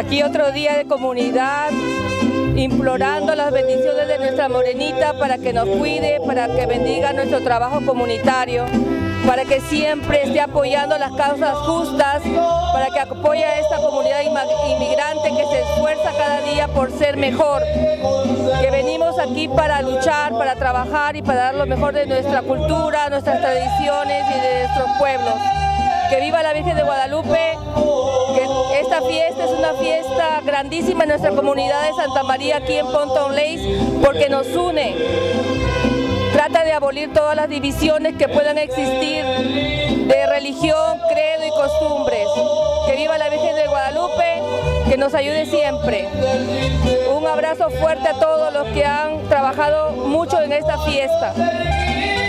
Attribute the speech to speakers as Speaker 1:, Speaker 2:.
Speaker 1: Aquí otro día de comunidad, implorando las bendiciones de nuestra morenita para que nos cuide, para que bendiga nuestro trabajo comunitario, para que siempre esté apoyando las causas justas, para que apoye a esta comunidad inmigrante que se esfuerza cada día por ser mejor, que venimos aquí para luchar, para trabajar y para dar lo mejor de nuestra cultura, nuestras tradiciones y de nuestros pueblos. Que viva la Virgen de Guadalupe, que esta fiesta es una fiesta grandísima en nuestra comunidad de Santa María aquí en Ponton Lakes, porque nos une. Trata de abolir todas las divisiones que puedan existir de religión, credo y costumbres. Que viva la Virgen de Guadalupe, que nos ayude siempre. Un abrazo fuerte a todos los que han trabajado mucho en esta fiesta.